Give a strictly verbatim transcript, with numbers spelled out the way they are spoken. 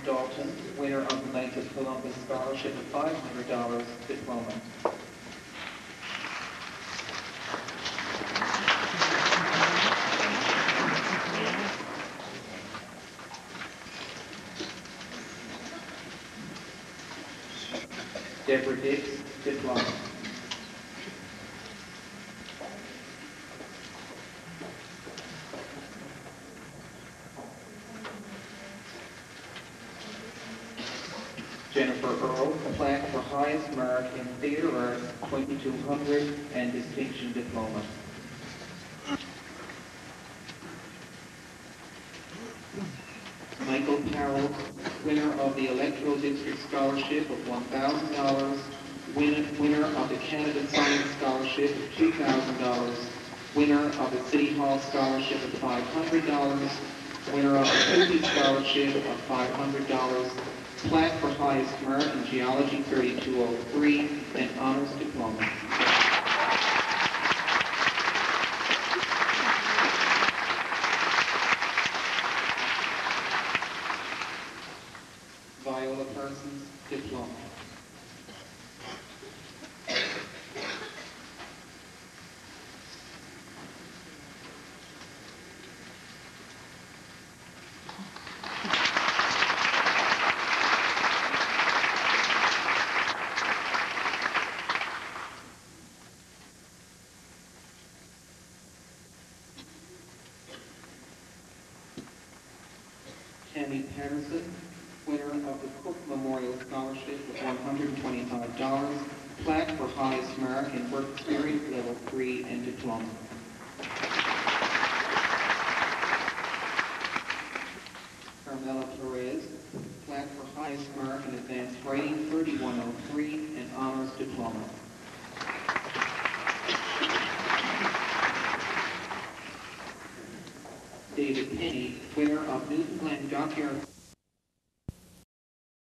Dalton, winner of the Knights of Columbus Scholarship of five hundred dollars, diploma. Deborah Dix, diploma. Jennifer Earl, plaque for highest mark in theater arts, twenty-two hundred, and distinction diploma. Michael Carroll, winner of the Electoral District Scholarship of one thousand dollars, winner, winner of the Canada Science Scholarship of two thousand dollars, winner of the City Hall Scholarship of five hundred dollars, winner of the County Scholarship of five hundred dollars, plaque for highest mark in Geology thirty-two oh three, and honors diploma. Viola Parsons, diploma. Tammy Patterson, winner of the Cook Memorial Scholarship of one hundred twenty-five dollars, plaque for highest mark in work experience level three and diploma. Carmela Perez, plaque for highest mark in advanced writing thirty-one oh three and honors diploma. David Penny, winner of Newfoundland Dockyard